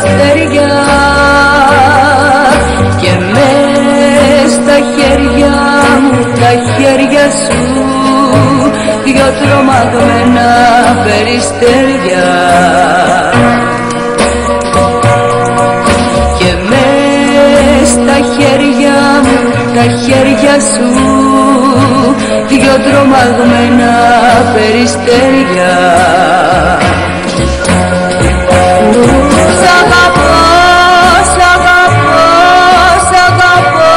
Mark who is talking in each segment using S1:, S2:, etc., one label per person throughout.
S1: αστέρια και μες στα χέρια μου, τα χέρια σου, δυο τρομαγμένα περιστέρια. Και μες στα χέρια μου, τα χέρια σου, δυο τρομαγμένα περιστέρια. Σ' αγαπώ, σ' αγαπώ, σ' αγαπώ,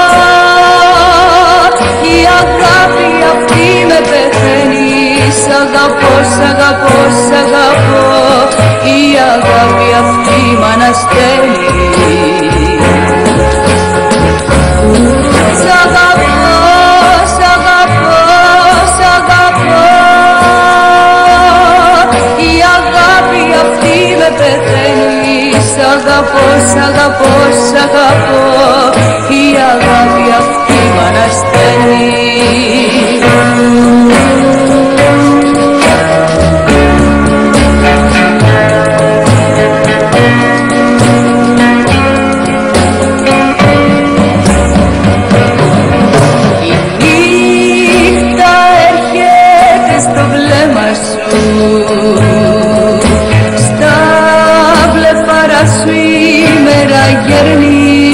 S1: η αγάπη αυτή με πεθαίνει. Σ' αγαπώ, σ' αγαπώ, σ' αγαπώ, η αγάπη αυτή μ' ανασταίνει. Σ' αγαπώ, σ' αγαπώ, σ' αγαπώ, η αγάπη αυτή με πεθαίνει. Σ' αγαπώ, σ' αγαπώ, σ' αγαπώ, η αγάπη αυτή μ' ανασταίνει. Στα βλεφάρα σου η μέρα γέρνει,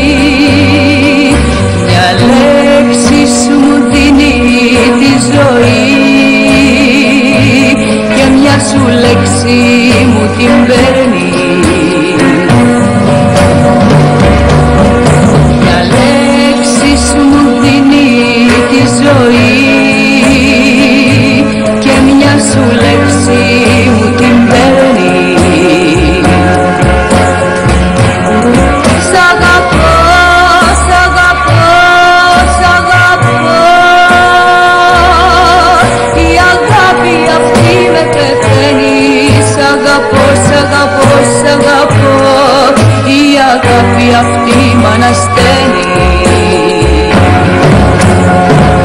S1: μια λέξη σου μου δίνει τη ζωή και μια σου λέξη μου την παίρνει. Μια λέξη σου μου δίνει τη ζωή και μια σου λέξη μου την παίρνει. Σ' αγαπώ, σ' αγαπώ, σ' αγαπώ, η αγάπη αυτή με πεθαίνει. Σ' αγαπώ, σ' αγαπώ, σ' αγαπώ, η αγάπη αυτή μ' ανασταίνει.